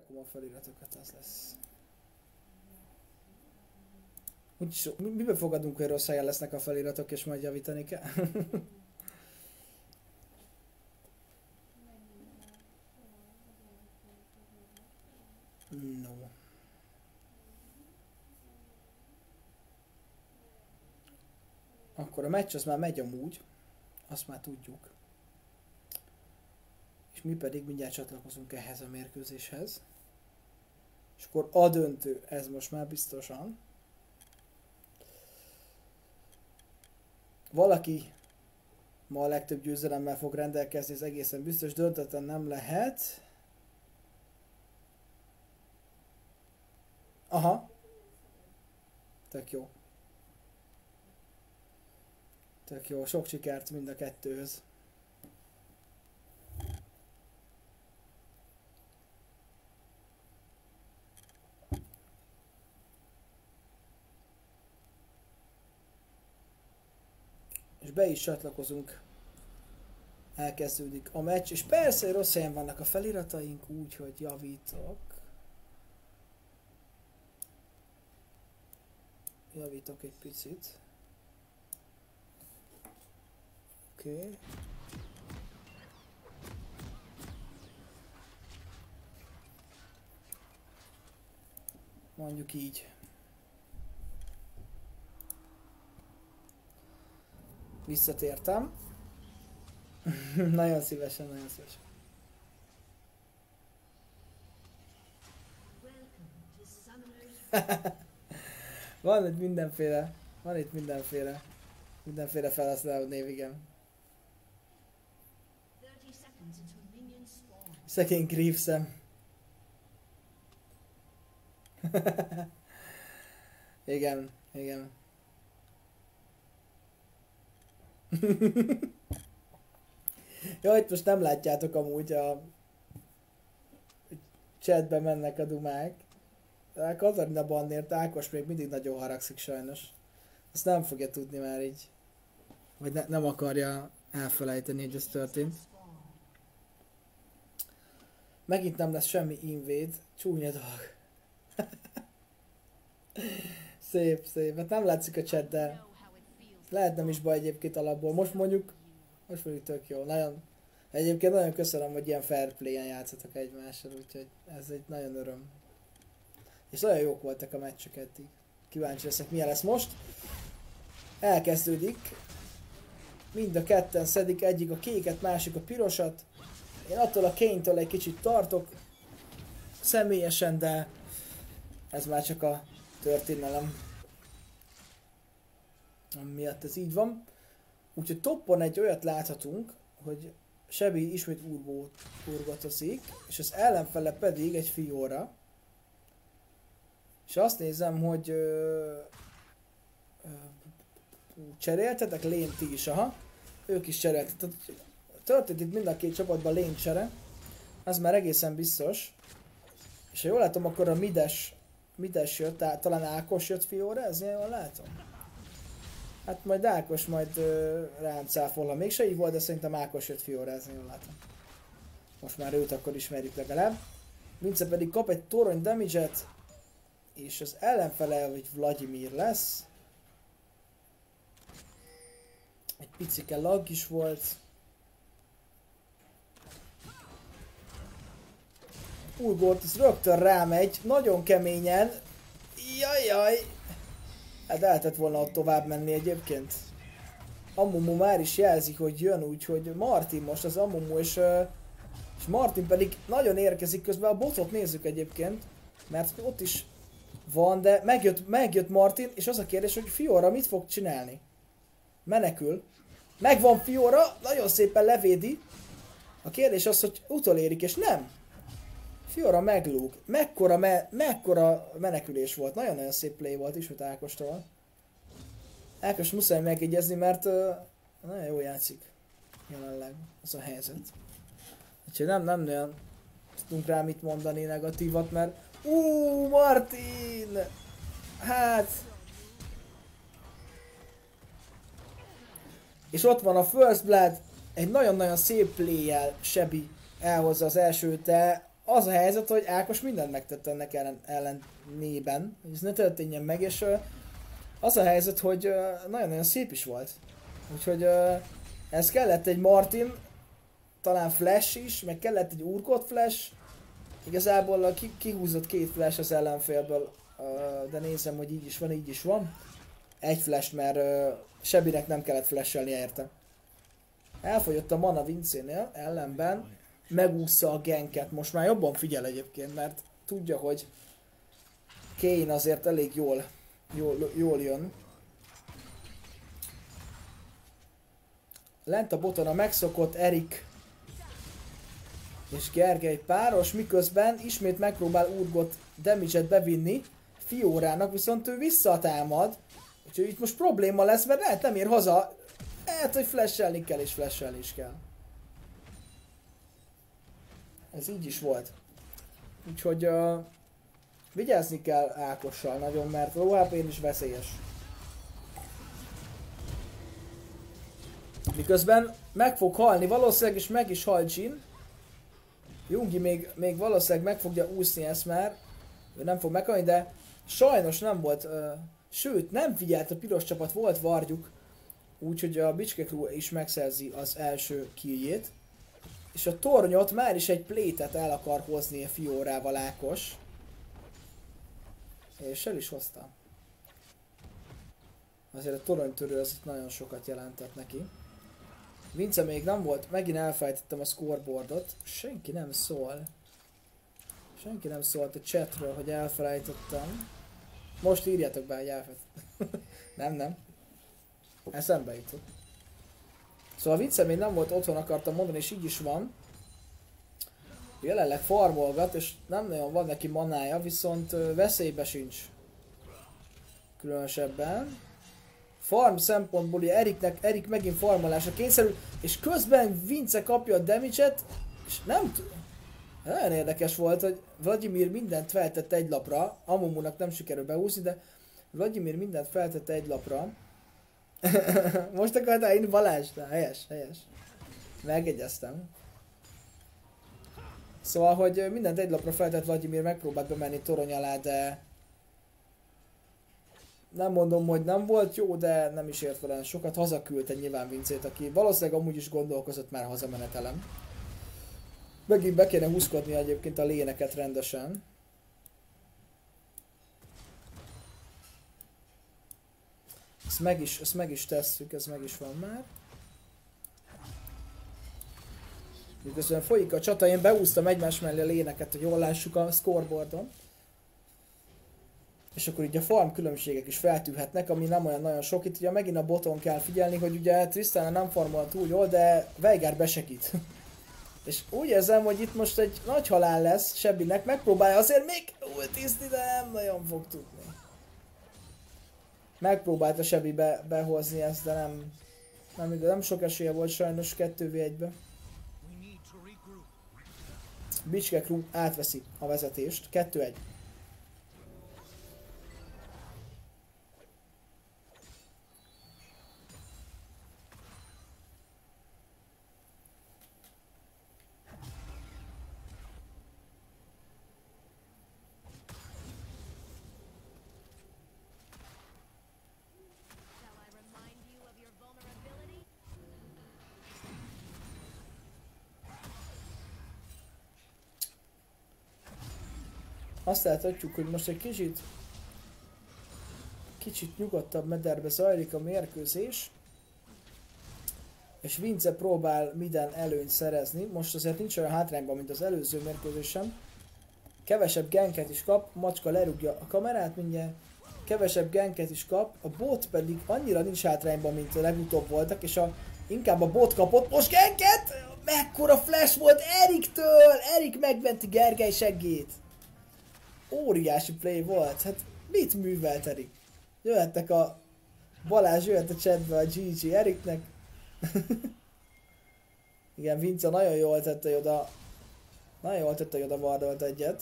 Berakom a feliratokat, az lesz. Úgyis miben fogadunk, hogy rossz helyen lesznek a feliratok, és majd javítani kell? No. Akkor a meccs az már megy amúgy, azt már tudjuk. És mi pedig mindjárt csatlakozunk ehhez a mérkőzéshez. És akkor a döntő, ez most már biztosan. Valaki ma a legtöbb győzelemmel fog rendelkezni, ez egészen biztos, döntetlen nem lehet. Aha. Tök jó. Tök jó, sok sikert mind a kettőhöz. És be is csatlakozunk. Elkezdődik a meccs, és persze, hogy rossz helyen vannak a felirataink, úgyhogy javítok. Javítok egy picit. Oké. Okay. Mondjuk így. Visszatértem. Nagyon szívesen, nagyon szívesen. Van itt mindenféle, mindenféle felhasználó név, igen. Szegény Greavesem. Igen, igen. Jó, itt most nem látjátok amúgy a chatbe mennek a dumák. De Katarina bannért Ákos még mindig nagyon haragszik sajnos. Ezt nem fogja tudni már így. Vagy nem akarja elfelejteni, hogy ez történt. Megint nem lesz semmi invade. Csúnya dolog. Szép, szép. Hát nem látszik a chat, de lehet nem is baj egyébként alapból. Most mondjuk tök jó. Nagyon, egyébként nagyon köszönöm, hogy ilyen fair play-en játszatok egymással, úgyhogy ez egy nagyon öröm. És nagyon jók voltak a meccsek eddig. Kíváncsi leszek, milyen lesz most. Elkezdődik. Mind a ketten szedik, egyik a kéket, másik a pirosat. Én attól a Kane-től egy kicsit tartok személyesen, de ez már csak a történelem miatt ez így van. Úgyhogy toppon egy olyat láthatunk, hogy Sebi ismét urgotozik, és az ellenfele pedig egy Fiora. És azt nézem, hogy cseréltetek lane ti is, aha. Ők is cseréltetek. Történt itt mind a két csapatban lane csere. Az már egészen biztos. És ha jól látom, akkor a mides jött, talán Ákos jött Fiora, ez jól látom? Hát majd Ákos majd rám cáfol, ha mégse így volt, de szerintem Ákos jött Fiora, ez jól látom. Most már őt akkor ismerjük legalább. Vince pedig kap egy torony damage-et, és az ellenfele, hogy Vladimir lesz. Egy picike lag is volt. Urgot, rögtön rámegy, nagyon keményen. Jajjaj! Hát el lehetett volna ott tovább menni egyébként. Amumu már is jelzik, hogy jön, úgyhogy Martin most az Amumu, és Martin pedig nagyon érkezik közben. A botot nézzük egyébként, mert ott is van, de megjött Martin, és az a kérdés, hogy Fiora mit fog csinálni? Menekül. Megvan Fiora, nagyon szépen levédi. A kérdés az, hogy utolérik, és nem. Fiora meglúg. Mekkora menekülés volt. Nagyon-nagyon szép play volt ismét Ákostól. Ákos muszáj megjegyezni, mert nagyon jól játszik. Jelenleg az a helyzet. Úgyhogy nem nagyon tudunk rá mit mondani negatívat, mert Martin! Hát... És ott van a First Blood, egy nagyon-nagyon szép play-jel Sebi elhozza az elsőt, de az a helyzet, hogy Ákos mindent megtett ennek ellenében, hogy ez ne történjen meg, és az a helyzet, hogy nagyon-nagyon szép is volt. Úgyhogy ez kellett egy Martin, talán flash is, meg kellett egy Urgot flash. Igazából kihúzott 2 flash az ellenfélből, de nézem, hogy így is van, így is van. Egy flash, mert Sebinek nem kellett flashelni érte. Elfogyott a mana Vincénél, ellenben megúszza a ganket. Most már jobban figyel egyébként, mert tudja, hogy Kane azért elég jól jön. Lent a boton a megszokott Erik és Gergely páros, miközben ismét megpróbál Urgot damage-et bevinni Fiorának, viszont ő visszatámad. Úgyhogy itt most probléma lesz, mert lehet nem ér haza. Lehet, hogy flashelni kell és flashelni is kell. Ez így is volt. Úgyhogy vigyázni kell Ákossal nagyon, mert low HP-n is veszélyes. Miközben meg fog halni, valószínűleg is meg is hal Jhin. Jungi még valószínűleg meg fogja úszni ezt már. Ő nem fog meghalni, de sajnos nem volt, sőt nem figyelt a piros csapat, volt Vardjuk. Úgyhogy a Bicske Crew is megszerzi az első killjét. És a tornyot már is egy plétet el akar hozni a Fiorával Ákos. És el is hozta. Azért a toronytörő az itt nagyon sokat jelentett neki. Vince még nem volt, megint elfelejtettem a scoreboardot. Senki nem szól. Senki nem szólt a chatről, hogy elfelejtettem. Most írjátok be, hogy elfelejtettem. nem. Eszembe jutott. Szóval Vince még nem volt otthon, akartam mondani, és így is van. Jelenleg farmolgat, és nem nagyon van neki manája, viszont veszélybe sincs. Különösebben. Farm szempontból Erik megint farmolásra kényszerül, és közben Vince kapja a damage-et, és nem tud. Nagyon érdekes volt, hogy Vladimir mindent feltett egy lapra, Amumunak nem sikerül beúszni, de Vladimir mindent feltett egy lapra. Most akartál írni Balázs? De helyes. Megegyeztem. Szóval, hogy mindent egy lapra feltett Vladimir, megpróbált bemenni torony alá, de nem mondom, hogy nem volt jó, de nem is ért vele sokat. Hazaküldte nyilván Vincét, aki valószínűleg amúgy is gondolkozott már hazamenetelem. Megint be kéne húzkodni egyébként a léneket rendesen. Ezt meg is tesszük, ez meg is van már. Miközben folyik a csata, én beúztam egymás mellé a léneket, hogy jól lássuk a scoreboardon. És akkor így a farm különbségek is feltűnhetnek, ami nem olyan nagyon sok. Itt ugye megint a boton kell figyelni, hogy ugye Tristana nem farmol túl jól, de Veigar besegít. És úgy érzem, hogy itt most egy nagy halál lesz Sebinek, megpróbálja azért még ultizni, de nem nagyon fog tudni. Megpróbálta Sebi behozni ezt, de nem sok esélye volt sajnos 2v1-be. Bicske Crew átveszi a vezetést, 2-1. Azt láthatjuk, hogy most egy kicsit nyugodtabb mederbe zajlik a mérkőzés. És Vince próbál minden előnyt szerezni. Most azért nincs olyan hátrányban, mint az előző mérkőzésen. Kevesebb ganket is kap, Macska lerúgja a kamerát mindjárt. Kevesebb ganket is kap, a bot pedig annyira nincs hátrányban, mint a legutóbb voltak, és inkább a bot kapott most ganket! Mekkora flash volt Eriktől! Erik megmenti Gergely seggét! Óriási play volt, hát mit művelt Erik? Jöhettek a Balázs, jöhet a chatbe a GG Eriknek. Igen, Vince nagyon jól tette, hogy oda... Nagyon jól tette, hogy oda vardolt egyet.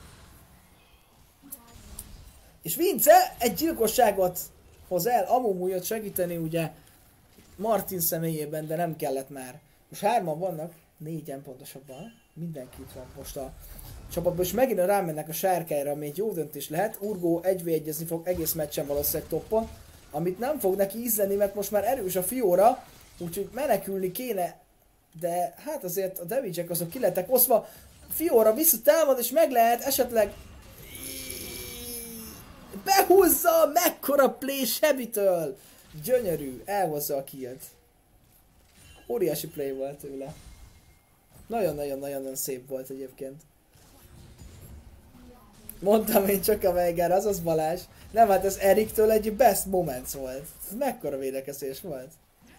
És Vince egy gyilkosságot hoz el, Amumu jött segíteni ugye Martin személyében, de nem kellett már. Most 3-an vannak, 4-en pontosabban. Mindenki itt van most a csapatban, és megint rámennek a sárkályra, ami egy jó döntés lehet. Urgó 1v1-ezni fog egész meccsen valószínűleg toppon, amit nem fog neki ízleni, mert most már erős a Fiora, úgyhogy menekülni kéne, de hát azért a damage-ek azok ki lettek oszva. Fiora visszatámad, és meg lehet esetleg behúzza, mekkora play Sebitől! Gyönyörű, elhozza a killt. Óriási play volt tőle. Nagyon-nagyon-nagyon szép volt egyébként. Mondtam én csak a Veigar, azaz Balázs. Nem, hát ez Eriktől egy best moments volt. Ez mekkora védekezés volt.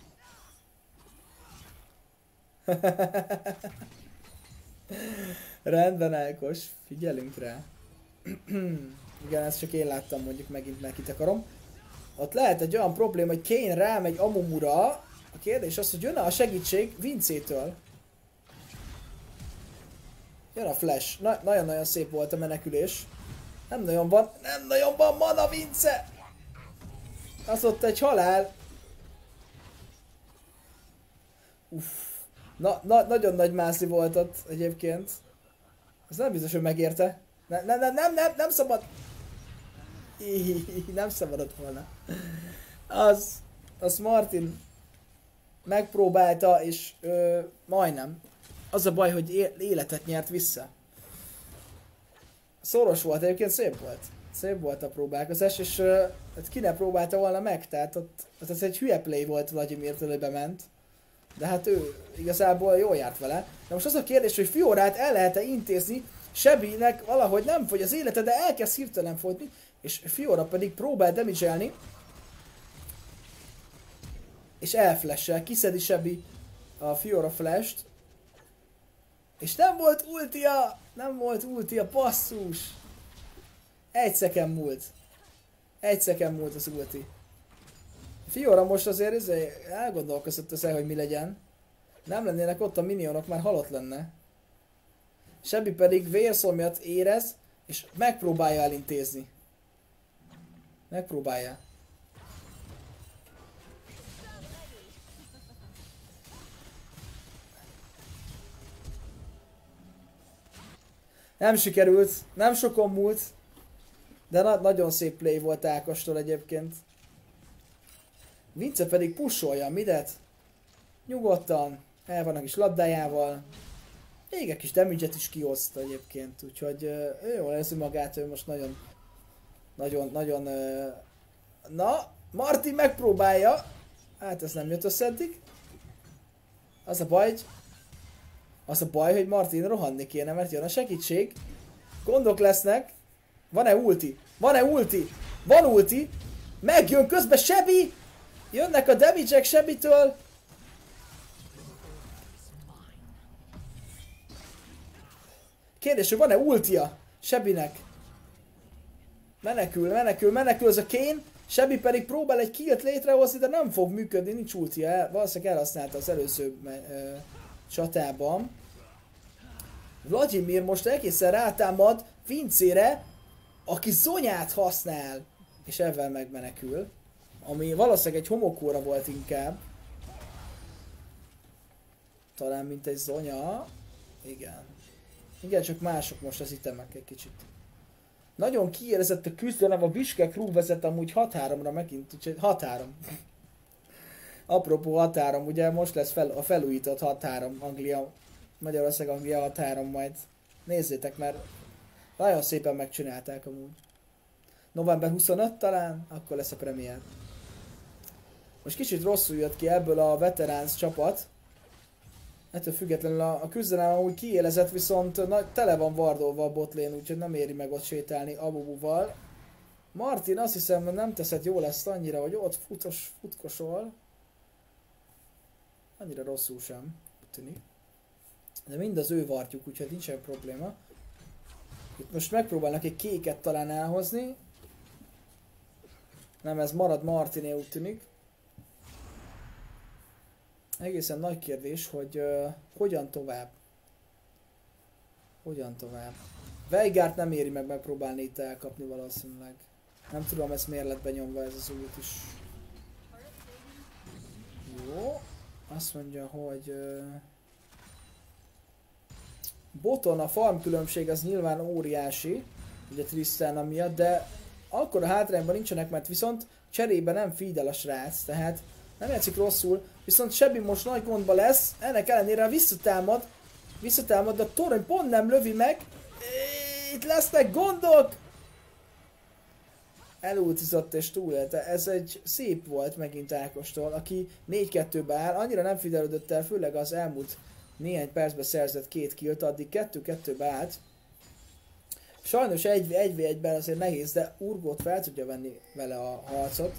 Rendben, Ákos, figyelünk rá. Igen, ezt csak én láttam, mondjuk megint meg kitakarom. Ott lehet egy olyan probléma, hogy Kayn rámegy Amumura. A kérdés az, hogy jön-e a segítség Vincétől. Jön a flash. Nagyon-nagyon szép volt a menekülés. Nem nagyon van mana, Vince! Az ott egy halál. Uff. Nagyon nagy mászi volt ott egyébként. Ez nem biztos, hogy megérte. Nem szabad. Nem szabadott volna. Az Martin megpróbálta, és majdnem. Az a baj, hogy életet nyert vissza. Szoros volt, egyébként szép volt. Szép volt a próbálkozás, és hát ki ne próbálta volna meg, tehát ott ez egy hülye play volt Vladimirtől, hogy bement. De hát ő igazából jól járt vele. De most az a kérdés, hogy Fiorát el lehet-e intézni, Sebinek valahogy nem fogy az élete, de elkezd hirtelen fogyni, és Fiora pedig próbál damage-elni. És elflash-el, kiszedi Sebi a Fiora flash-t. És nem volt ultia! Nem volt ultia, basszus! Egy szeken múlt. Egy szeken múlt az ulti. Fiora most azért elgondolkozott az hogy mi legyen. Nem lennének ott a minionok, már halott lenne. Sebi pedig vérszomjat érez, és megpróbálja elintézni. Megpróbálja. Nem sikerült, nem sokon múlt, de nagyon szép play volt Ákostól egyébként. Vince pedig pusolja Midet. Nyugodtan, el van a kis labdájával. Még egy kis damage-et is kioszt egyébként, úgyhogy ő jól érzi magát, ő most nagyon... Na, Martin megpróbálja. Hát ez nem jött össze eddig. Az a baj, hogy Martin rohanni kéne, mert jön a segítség. Gondok lesznek. Van-e ulti? Van-e ulti? Van ulti. Megjön közben Sebi. Jönnek a damage-ek Sebitől. Kérdés, hogy van-e ultia Sebinek? Menekül az a Kayn. Sebi pedig próbál egy killt létrehozni, de nem fog működni, nincs ultia. Valószínűleg elhasználta az előző csatában. Vladimir most egészen rátámad Vincére, aki zonyát használ, és ezzel megmenekül. Ami valószínűleg egy homokóra volt inkább. Talán mint egy zonya. Igen. Igen, csak mások most az itemek egy kicsit. Nagyon kiérezett a küzdelem, a Bishkek Crew vezet amúgy 6-3-ra megint, úgyhogy 6-3. Apropó 6-3, ugye most lesz a felújított 6-3 Anglia, Magyarország-Anglia 6-3 majd. Nézzétek, mert nagyon szépen megcsinálták amúgy. November 25 talán, akkor lesz a premier. Most kicsit rosszul jött ki ebből a veteránsz csapat. Ettől függetlenül a küzdelem amúgy kiélezett, viszont tele van vardolva a botlane, úgyhogy nem éri meg ott sétálni Abubuval. Martin azt hiszem nem teszed jól ezt annyira, hogy ott futkosol. Annyira rosszul sem, tűnik. De mind az ő vartjuk, úgyhogy nincsen probléma. Itt most megpróbálnak egy kéket talán elhozni. Nem, ez marad Martiné, úgy tűnik. Egészen nagy kérdés, hogy hogyan tovább. Hogyan tovább. Veigárt nem éri meg megpróbálni itt elkapni valószínűleg. Nem tudom, ez miért lett benyomva ez az út is. Jó. Azt mondja, hogy... Boton a farm különbség az nyilván óriási, ugye Tristana miatt, de akkor a hátrányban nincsenek, mert viszont cserébe nem feed-el a srác, tehát nem játszik rosszul, viszont Sebi most nagy gondba lesz, ennek ellenére visszatámad, de a torony pont nem lövi meg, itt lesznek gondok! Elultizott és túlélte, ez egy szép volt megint Ákostól, aki 4-2-be áll, annyira nem figyelődött el, főleg az elmúlt néhány percben szerzett 2 killt, addig 2-2-be állt. Sajnos 1v1-ben azért nehéz, de Urgot fel tudja venni vele a harcot.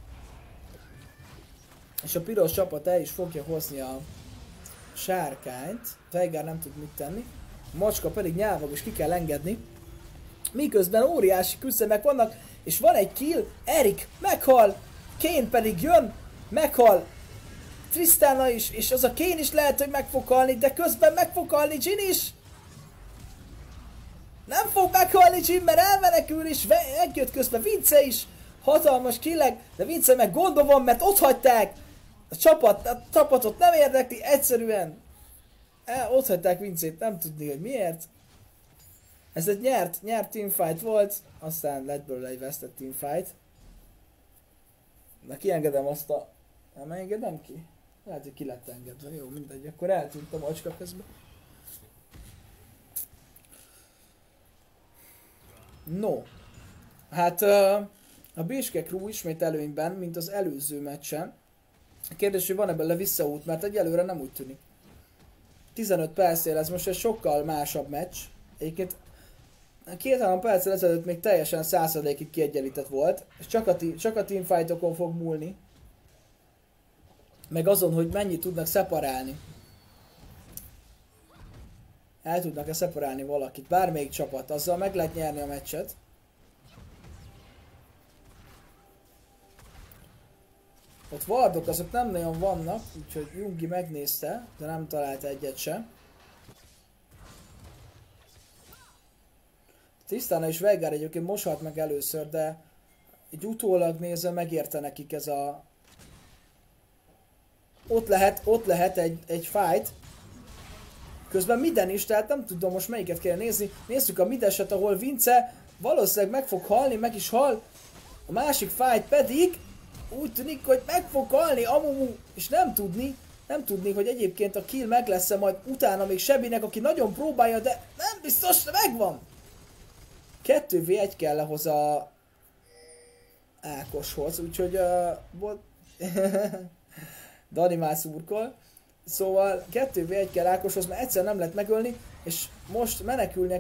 És a piros csapat el is fogja hozni a sárkányt. Veigar nem tud mit tenni. A macska pedig nyávog és ki kell engedni. Miközben óriási küzdelmek vannak, és van egy kill, Erik meghal, Kane pedig jön, meghal. Tristana is, és az a Kane is lehet, hogy meg fog halni, de közben meg fog halni Jhin is. Nem fog meghalni Jhin, mert elmenekül is, megjött közben Vince is. Hatalmas killeg, de Vince meg gondba van, mert ott hagyták. A csapatot nem érdekli, egyszerűen. Ott hagyták Vincét, nem tudni, hogy miért. Ez egy nyert teamfight volt, aztán lett belőle egy vesztett teamfight. Na kiengedem azt a... Nem engedem ki? Lehet, hogy ki lett engedve. Jó, mindegy, akkor eltűnt a macska közben. No. Hát a Bishkek Crew ismét előnyben, mint az előző meccsen. A kérdés, hogy van-e belőle visszaút, mert egyelőre nem úgy tűnik. 15 percél, ez most egy sokkal másabb meccs. Egyébként 2-3 perccel ezelőtt még teljesen 100%-ig kiegyenlített volt, és csak a teamfightokon fog múlni. Meg azon, hogy mennyit tudnak szeparálni. El tudnak-e szeparálni valakit, bármelyik csapat, azzal meg lehet nyerni a meccset. Ott wardok azok nem nagyon vannak, úgyhogy Jungi megnézte, de nem talált egyet sem. Tristana és Veigar egyébként most halt meg először, de egy utólag nézve megérte nekik ez a... Ott lehet egy fight. Közben miden is, tehát nem tudom most melyiket kell nézni. Nézzük a mideset, ahol Vince valószínűleg meg fog halni, meg is hal. A másik fight pedig úgy tűnik, hogy meg fog halni Amumu, és nem tudni, hogy egyébként a kill meg lesz-e majd utána még Sebinek, aki nagyon próbálja, de nem biztos, de megvan. 2v1 kell lehoz a Ákoshoz, úgyhogy Dani már szurkol. Szóval 2v1 kell Ákoshoz, mert egyszer nem lehet megölni, és most menekülnie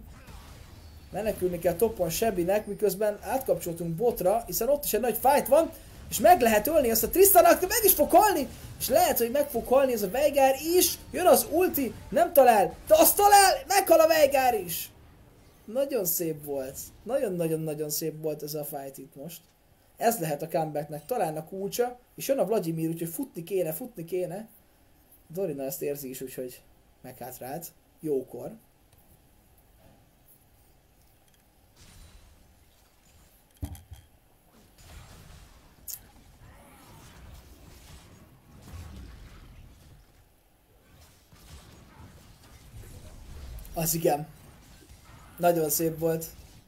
kell topon Sebinek, miközben átkapcsoltunk botra, hiszen ott is egy nagy fight van, és meg lehet ölni ezt a Tristanak, de meg is fog halni, és lehet, hogy meg fog halni ez a Veigar is, jön az ulti, nem talál, de azt talál, meghal a Veigar is! Nagyon szép volt. Nagyon-nagyon-nagyon szép volt ez a fight itt most. Ez lehet a comebacknek talán a kulcsa, és jön a Vladimir, úgyhogy futni kéne. Dorina ezt érzi is, úgyhogy meghátrált. Jókor. Az igen. Nagyon szép volt.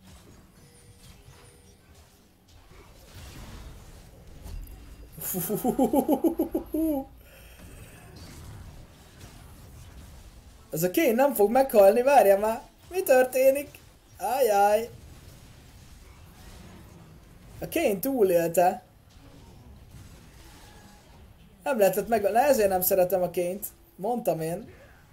Ez a Kane nem fog meghalni, várjál már! Mi történik? Ajaj! A Kane túlélte. Nem lehetett meg... Na ezért nem szeretem a Kane-t. Mondtam én.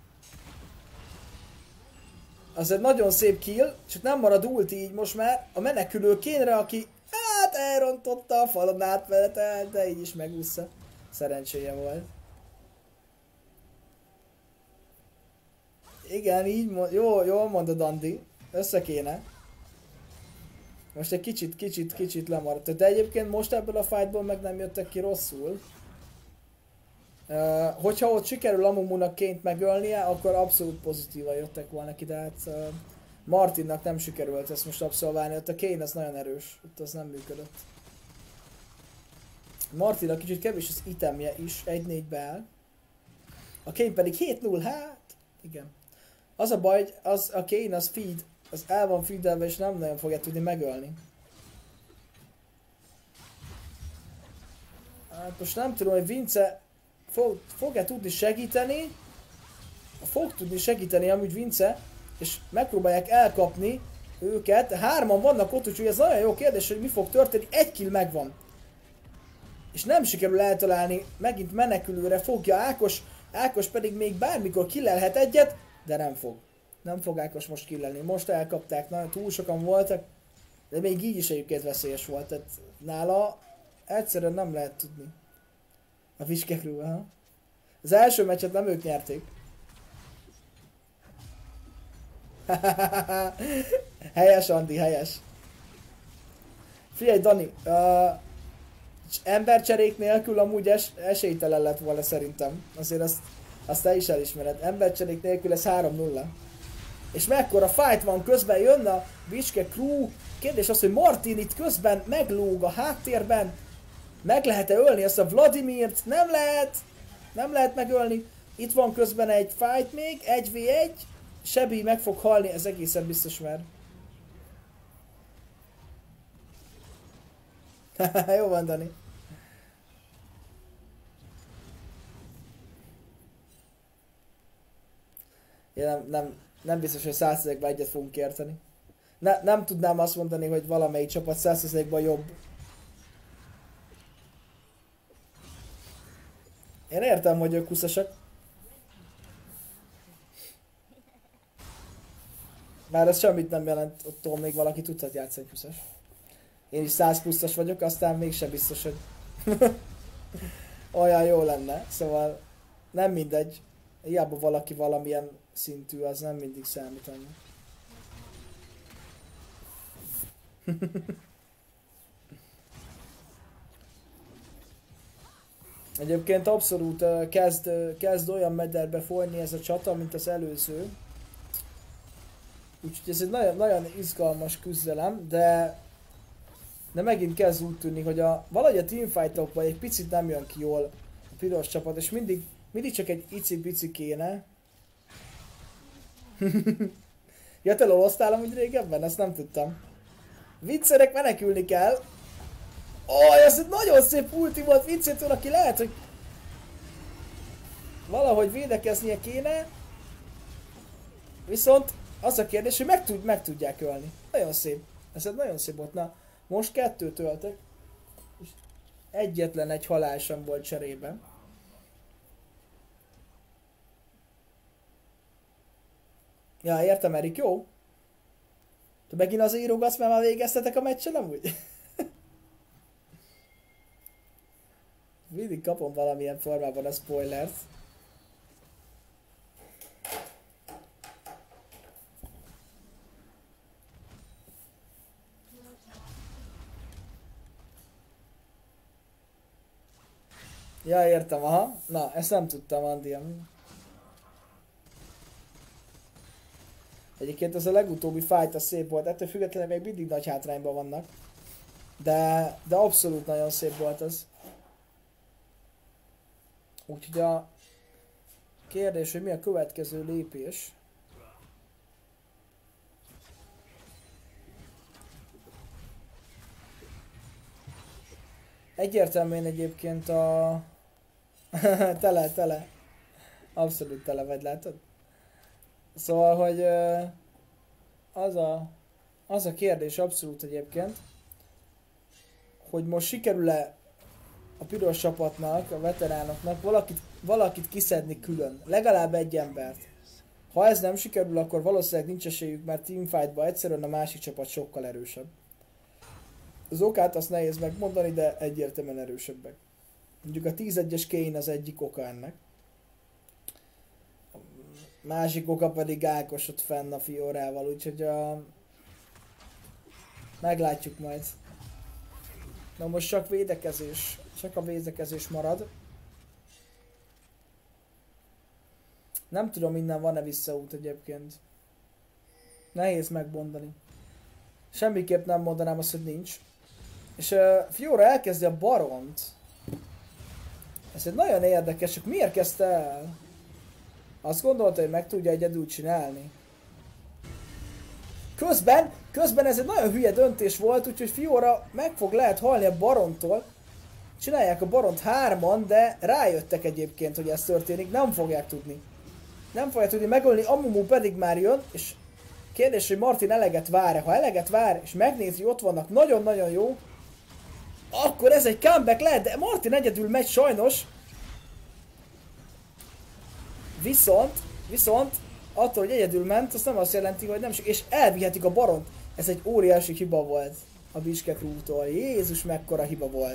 Az egy nagyon szép kill, csak nem marad ulti így most már a menekülő Kane-re, aki hát elrontotta a falon átmenetet, de így is megúszta. Szerencséje volt. Igen, így jól mondod, Andi. Össze kéne. Most egy kicsit lemaradt. De egyébként most ebből a fightból meg nem jöttek ki rosszul. Hogyha ott sikerül Amumunak Kane-t megölnie, akkor abszolút pozitívan jöttek volna ki, de hát Martinnak nem sikerült ezt most abszolválni, ott a Kane az nagyon erős, ott az nem működött. Martinnak kicsit kevés az itemje is, 1-4-be áll. A Kane pedig 7-0, hát igen. Az a baj, hogy a Kayn az feed, az el van feedelve és nem nagyon fogja tudni megölni. Hát most nem tudom, hogy Vince fog-e tudni segíteni. Fog tudni segíteni amúgy Vince, és megpróbálják elkapni őket. 3-an vannak ott, úgyhogy ez nagyon jó kérdés, hogy mi fog történni. 1 kill megvan. És nem sikerül eltalálni, megint menekülőre fogja Ákos. Ákos pedig még bármikor killelhet egyet, de nem fog. Nem fog Ákos most killelni. Most elkapták, nagyon túl sokan voltak, de még így is egyébként veszélyes volt. Tehát nála egyszerűen nem lehet tudni. A Viskekről, ha? Az első meccset nem ők nyerték. Helyes, Andi, helyes. Figyelj, Dani, embercserék nélkül amúgy esélytelen lett volna szerintem. Azért azt te is elismered. Embercserék nélkül ez 3-0. És mekkora fight van, közben jön a Viske crew. Kérdés az, hogy Martin itt közben meglóg a háttérben. Meg lehet-e ölni ezt a Vladimirt? Nem lehet! Nem lehet megölni. Itt van közben egy fight még, 1v1. Sebi meg fog halni, ez egészen biztos már. Jó van, Dani. Én nem biztos, hogy 100%-ban egyet fogunk érteni. Nem tudnám azt mondani, hogy valamelyik csapat 100%-ban jobb. Én értem, hogy ők kuszasak. Már ez semmit nem jelent, attól még valaki tudhat játszani 20-as. Én is 100 pluszos vagyok, aztán mégsem biztos, hogy olyan jó lenne. Szóval nem mindegy. Hiába valaki valamilyen szintű, az nem mindig számít annyi. Egyébként abszolút kezd olyan mederbe folyni ez a csata, mint az előző. Úgyhogy ez egy nagyon, nagyon izgalmas küzdelem, de megint kezd úgy tűnni, hogy valahogy a teamfightokban egy picit nem jön ki jól a piros csapat, és mindig csak egy icipici kéne. Ja, te loloztál amúgy régebben? Ezt nem tudtam. Viccerek, menekülni kell. Ez egy nagyon szép ulti volt Viccétől, aki lehet, hogy valahogy védekeznie kéne. Viszont az a kérdés, hogy meg tudják ölni. Nagyon szép. Ez egy nagyon szép volt. Na, most 2 töltek. És egyetlen egy halál sem volt cserében. Ja, értem, Erik, jó? Te megint az írogatsz, mert már végeztetek a meccsen amúgy? Mindig kapom valamilyen formában a spoilert. Ja, értem, aha. Na, ezt nem tudtam, Andi. Egyébként ez a legutóbbi fight az szép volt, ettől függetlenül még mindig nagy hátrányban vannak. De abszolút nagyon szép volt az. Úgyhogy a kérdés, hogy mi a következő lépés. Egyértelműen egyébként a... tele. Abszolút tele vagy, látod? Szóval, hogy az a kérdés abszolút egyébként, hogy most sikerül-e a piros csapatnak, a veteránoknak valakit kiszedni külön. Legalább egy embert. Ha ez nem sikerül, akkor valószínűleg nincs esélyük, mert teamfightban egyszerűen a másik csapat sokkal erősebb. Az okát azt nehéz megmondani, de egyértelműen erősebbek. Mondjuk a 11-es Kayn az egyik oka ennek. A másik oka pedig Ákos ott fenn a Fiorával, úgyhogy meglátjuk majd. Na most csak védekezés. Csak a védekezés marad. Nem tudom, innen van-e visszaút egyébként. Nehéz megmondani. Semmiképp nem mondanám azt, hogy nincs. És Fiora elkezdi a Baront. Ez egy nagyon érdekes, csak miért kezdte el? Azt gondolta, hogy meg tudja egyedül csinálni. Közben ez egy nagyon hülye döntés volt, úgyhogy Fiora lehet halni a Barontól. Csinálják a Baront 3-an, de rájöttek egyébként, hogy ez történik, nem fogják tudni. Nem fogják tudni megölni, Amumu pedig már jön, és kérdés, hogy Martin eleget vár-e. Ha eleget vár, és megnézi, ott vannak nagyon-nagyon jó, akkor ez egy comeback lehet, de Martin egyedül megy sajnos. Viszont attól, hogy egyedül ment, az nem azt jelenti, hogy nem, és elvihetik a Baront. Ez egy óriási hiba volt a Bishkek-Rútól. Jézus, mekkora hiba volt.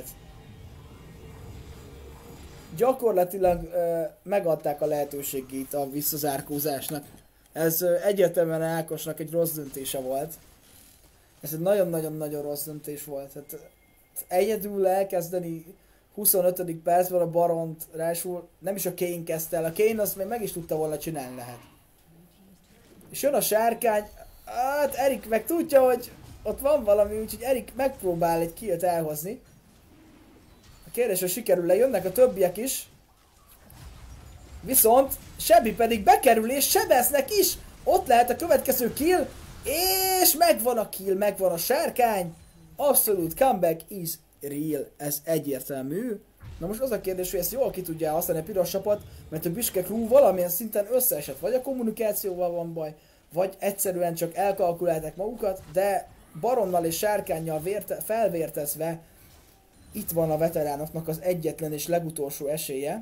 Gyakorlatilag megadták a lehetőségét a visszazárkózásnak. Ez egyértelműen Ákosnak egy rossz döntése volt. Ez egy nagyon-nagyon-nagyon rossz döntés volt. Hát, egyedül elkezdeni 25. percben a Baront, rásul nem is a Kayn kezdte el. A Kayn azt még meg is tudta volna csinálni lehet. És jön a sárkány, hát Erik meg tudja, hogy ott van valami, úgyhogy Erik megpróbál egy killt elhozni. A kérdés, hogy sikerül-e, jönnek a többiek is. Viszont Sebi pedig bekerül és sebeznek is. Ott lehet a következő kill, és megvan a kill, megvan a sárkány. Abszolút comeback is real, ez egyértelmű. Na most az a kérdés, hogy ezt jól ki tudja használni a piros csapat, mert a Bishkek-Rú valamilyen szinten összeesett. Vagy a kommunikációval van baj, vagy egyszerűen csak elkalkulálták magukat, de Baronnal és Sárkánnyal felvértezve itt van a veteránoknak az egyetlen és legutolsó esélye.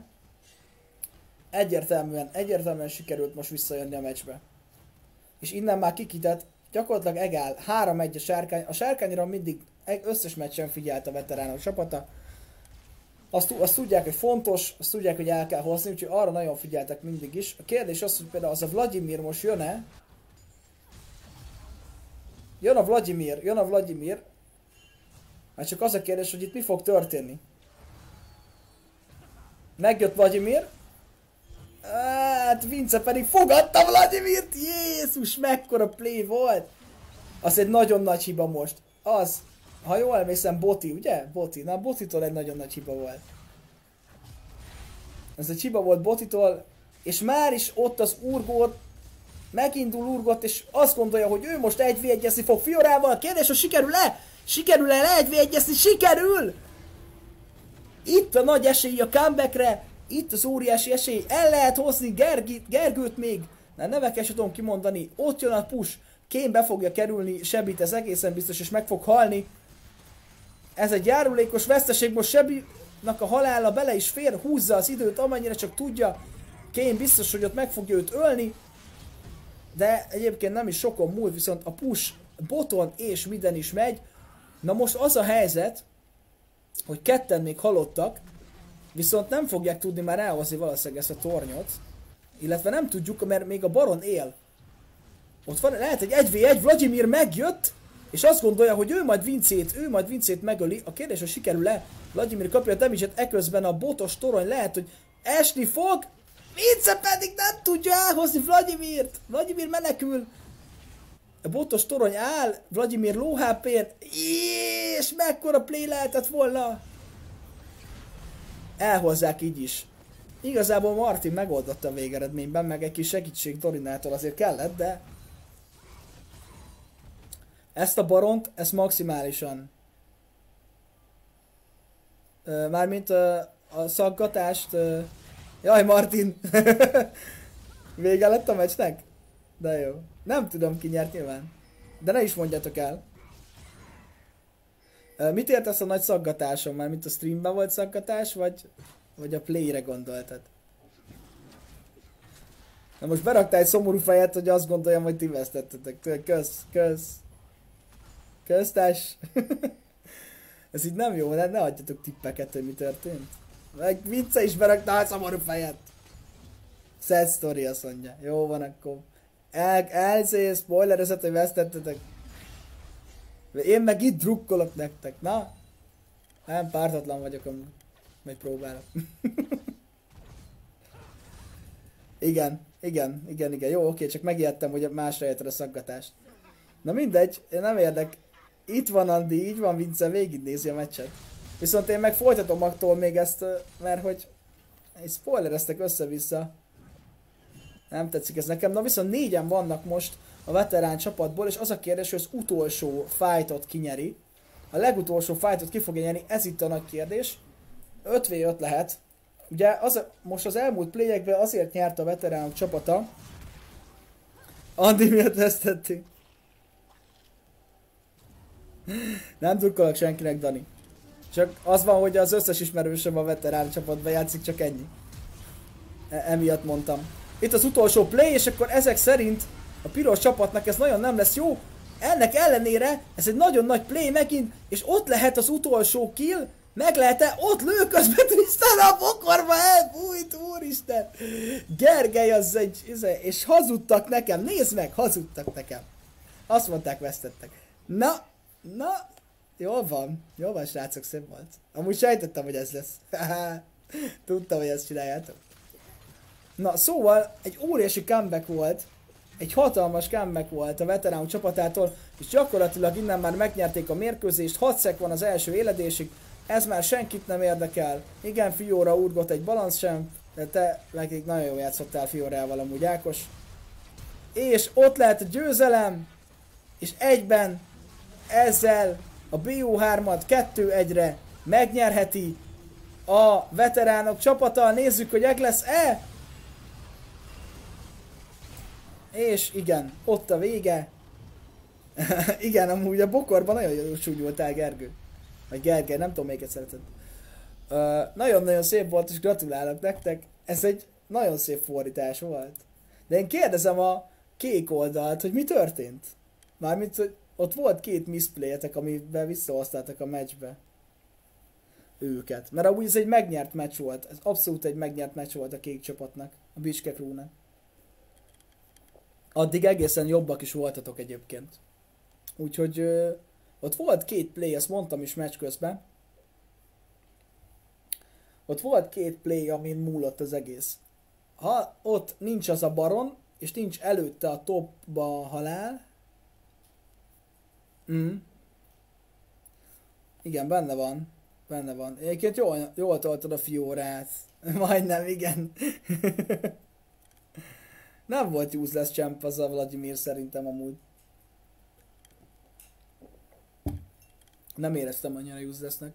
Egyértelműen sikerült most visszajönni a meccsbe. És innen már kikitett, gyakorlatilag egál, 3-1 a Sárkány. A Sárkányra mindig összes meccsen figyelt a veteránok csapata. Azt tudják, hogy fontos, azt tudják, hogy el kell hozni, úgyhogy arra nagyon figyeltek mindig is. A kérdés az, hogy például az a Vladimir most jön-e? Jön a Vladimir. Hát csak az a kérdés, hogy itt mi fog történni. Megjött Vladimir. Hát Vince pedig fogadta Vladimirt! Jézus, mekkora play volt! Az egy nagyon nagy hiba most. Az, ha jól emlékszem, Boti, ugye? Boti. Na, Botitól egy nagyon nagy hiba volt. Ez egy hiba volt Botitól, és már is ott az Urgot, megindul Urgot, és azt gondolja, hogy ő most 1v1-ezni fog Fiorával. A kérdés, hogy sikerül-e? Sikerül-e 1v1-ezni? Sikerül! Itt a nagy esély a comebackre, itt az óriási esély, el lehet hozni Gergőt még. Na, neveket sem tudom kimondani, ott jön a push, Kayn be fogja kerülni Sebit, ez egészen biztos, és meg fog halni. Ez egy járulékos veszteség, most Sebinak a halála bele is fér, húzza az időt, amennyire csak tudja. Kayn biztos, hogy ott meg fogja őt ölni. De egyébként nem is sokon múlt, viszont a push boton és miden is megy. Na most az a helyzet, hogy ketten még halottak, viszont nem fogják tudni már elhozni valószínűleg ezt a tornyot. Illetve nem tudjuk, mert még a Baron él. Ott van, lehet egy 1v1, Vladimir megjött, és azt gondolja, hogy ő majd Vincét megöli. A kérdés, hogy sikerül-e? Vladimir kapja a damage-et, eközben a botos torony lehet, hogy esni fog. Vince pedig nem tudja elhozni Vladimirt. Vladimir menekül. A botos torony áll, Vladimir low HP-n, és mekkora play lehetett volna. Elhozzák így is. Igazából Martin megoldotta a végeredményben, meg egy kis segítség Dorinától azért kellett, de ezt a Baront, ezt maximálisan mármint a szaggatást jaj Martin vége lett a meccsnek? De jó. Nem tudom ki nyert nyilván. De ne is mondjátok el. Mit értesz a nagy szaggatáson? Már mint a streamben volt szaggatás, vagy a playre gondoltad? Na most beraktál egy szomorú fejet, hogy azt gondoljam, hogy ti vesztettetek. Köztás. Ez így nem jó, ne adjatok tippeket, hogy mi történt. Meg Vince is beraktál egy szomorú fejet. Sad story, azt mondja. Jó van akkor. Spoilerezett, hogy vesztettetek. Én meg itt drukkolok nektek, na? Nem, pártatlan vagyok, amúgy. Majd próbálok. igen. Jó, oké, csak megijedtem, hogy másra érted a szaggatást. Na mindegy, nem érdek. Itt van Andi, így van Vince, végignézi a meccset. Viszont én meg folytatom attól még ezt, mert hogy spoilereztek össze-vissza. Nem tetszik ez nekem. Na viszont 4-en vannak most a veterán csapatból, és az a kérdés, hogy az utolsó fightot kinyeri. A legutolsó fightot ki fogja nyerni, ez itt a nagy kérdés. 5v5 lehet. Ugye most az elmúlt playekben azért nyert a veteránok csapata. Andi miatt vesztettünk. Nem drukkolok senkinek, Dani. Csak az van, hogy az összes ismerősöm a veterán csapatban játszik, csak ennyi. Emiatt mondtam. Itt az utolsó play, és akkor ezek szerint a piros csapatnak ez nagyon nem lesz jó. Ennek ellenére ez egy nagyon nagy play megint, és ott lehet az utolsó kill. Meg lehet-e? Ott lő közben Tristan a bokorba elfújt, úristen! Gergely az egy... És hazudtak nekem, nézd meg, hazudtak nekem. Azt mondták, vesztettek. Na, jól van srácok, szép volt. Amúgy sejtettem, hogy ez lesz. Tudtam, hogy ezt csináljátok. Na, szóval egy óriási comeback volt. Egy hatalmas comeback volt a veteránok csapatától, és gyakorlatilag innen már megnyerték a mérkőzést, 6 szek van az első éledésig, ez már senkit nem érdekel. Igen, Fiora urgott egy balansz sem, de te nekik nagyon jól játszottál Fiorával amúgy, Ákos. És ott lehet a győzelem, és egyben ezzel a BO3-at 2-1-re megnyerheti a veteránok csapata. Nézzük, hogy meg lesz-e? És igen, ott a vége. Igen, amúgy a bokorban nagyon jól súlyoltál, Gergő. Vagy Gergely, nem tudom, melyiket szereted. Nagyon-nagyon szép volt, és gratulálok nektek. Ez egy nagyon szép fordítás volt. De én kérdezem a kék oldalt, hogy mi történt. Mármint, hogy ott volt 2 misplayetek, amiben visszahoztátok a meccsbe őket. Mert amúgy ez egy megnyert meccs volt. Ez abszolút egy megnyert meccs volt a kék csapatnak, a Bicske Crew-nak. Addig egészen jobbak is voltatok egyébként. Úgyhogy ott volt 2 play, ezt mondtam is meccs közben. Ott volt 2 play, amin múlott az egész. Ha ott nincs az a baron, és nincs előtte a topba a halál. Igen, benne van. Benne van. Egyébként jól toltad a Fiorát. Majdnem, igen. Nem volt useless champ az a Vladimir szerintem amúgy. Nem éreztem annyira uselessnek.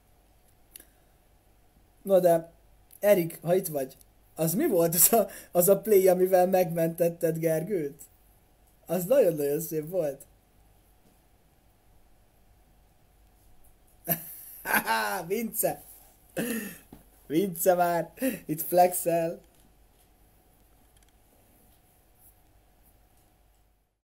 Na de, Erik, ha itt vagy, az mi volt az a play, amivel megmentetted Gergőt? Az nagyon-nagyon szép volt. Haha, Vince! Vince már! Itt flexel.